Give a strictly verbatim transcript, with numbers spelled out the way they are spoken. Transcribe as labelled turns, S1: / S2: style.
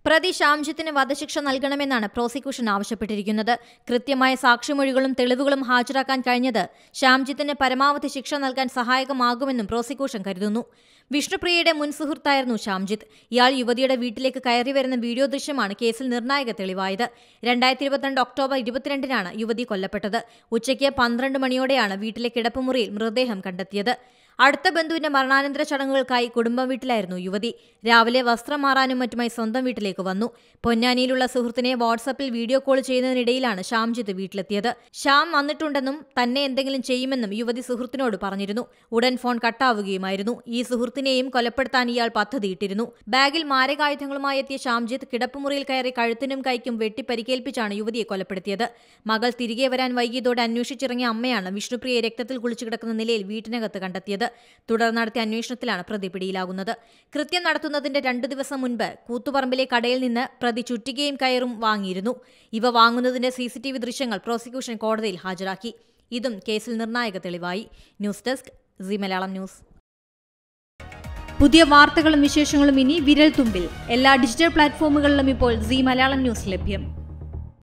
S1: പ്രതി ഷാംജിത്തിന് വധശിക്ഷ നൽകണമെന്നാണ് പ്രോസിക്യൂഷൻ ആവശ്യപ്പെട്ടിരിക്കുന്നത്. കൃത്യമായ സാക്ഷിമൊഴികളും തെളിവുകളും ഹാജരാക്കാൻ കഴിഞ്ഞത് ഷാംജിത്തിന് പരമാവധി ശിക്ഷ നൽകാൻ സഹായകമാകുമെന്നും പ്രോസിക്യൂഷൻ കരുതുന്നു. വിഷ്ണുപ്രിയയുടെ മുൻ സുഹൃത്തായിരുന്നു ഷാംജിത്ത്. ഇയാൾ യുവതിയുടെ വീട്ടിലേക്ക് കയറി വരുന്ന വീഡിയോ ദൃശ്യമാണ് കേസിൽ നിർണായക തെളിവായത്. രണ്ടായിരത്തി ഇരുപത്തിരണ്ട് ഒക്ടോബർ ഇരുപത്തിരണ്ടിനാണ് യുവതി കൊല്ലപ്പെട്ടത്. ഉച്ചയ്ക്ക് പന്ത്രണ്ട് മണിയോടെയാണ് വീട്ടിലെ കിടപ്പുമുറിയിൽ മൃതദേഹം കണ്ടെത്തിയത്. അടുത്ത ബന്ധുവിന്റെ മരണാനന്തര ചടങ്ങുകൾക്കായി കുടുംബം വീട്ടിലായിരുന്നു യുവതി. രാവിലെ വസ്ത്രം മാറാനും മറ്റുമായി സ്വന്തം വീട്ടിലേക്ക് വന്നു. പൊന്നാനിയിലുള്ള സുഹൃത്തിനെ വാട്സാപ്പിൽ വീഡിയോ കോൾ ചെയ്യുന്നതിനിടയിലാണ് ഷാംജിത്ത് വീട്ടിലെത്തിയത്. ഷ്യാം വന്നിട്ടുണ്ടെന്നും തന്നെ എന്തെങ്കിലും ചെയ്യുമെന്നും യുവതി സുഹൃത്തിനോട് പറഞ്ഞിരുന്നു. ഉടൻ ഫോൺ കട്ടാവുകയുമായിരുന്നു. ഈ സുഹൃത്തിനെയും കൊലപ്പെടുത്താൻ ഇയാൾ പദ്ധതിയിട്ടിരുന്നു. ബാഗിൽ മാരകായുധങ്ങളുമായി എത്തിയ ഷാംജിത്ത് കിടപ്പുമുറിയിൽ കയറി കഴുത്തിനും കൈക്കും വെട്ടി പരിക്കേൽപ്പിച്ചാണ് യുവതിയെ കൊലപ്പെടുത്തിയത്. മകൾ തിരികെ വരാൻ വൈകിയതോടെ അന്വേഷിച്ചിറങ്ങിയ അമ്മയാണ് വിഷ്ണുപ്രിയയെ രക്തത്തിൽ കുളിച്ചു കിടക്കുന്ന നിലയിൽ വീട്ടിനകത്ത് കണ്ടെത്തിയത്. തുടർന്ന് നടത്തിയ അന്വേഷണത്തിലാണ് പ്രതി പിടിയിലാകുന്നത്. കൃത്യം നടത്തുന്നതിന്റെ രണ്ടു ദിവസം മുൻപ് കൂത്തുപറമ്പിലെ കടയിൽ നിന്ന് പ്രതി ചുറ്റികയും കയറും വാങ്ങിയിരുന്നു. ഇവ വാങ്ങുന്നതിന്റെ സി സി ടി വി ദൃശ്യങ്ങൾ പ്രോസിക്യൂഷൻ കോടതിയിൽ ഹാജരാക്കി. ഇതും കേസിൽ നിർണായക തെളിവായി. News desk C Malayalam news. പുതിയ വാർത്തകളും വിശേഷങ്ങളും ഇനി വിരൽ തുമ്പിൽ. എല്ലാ ഡിജിറ്റൽ പ്ലാറ്റ്ഫോമുകളിലും ഇപ്പോൾ സി മലയാളം ന്യൂസ് ലഭ്യം.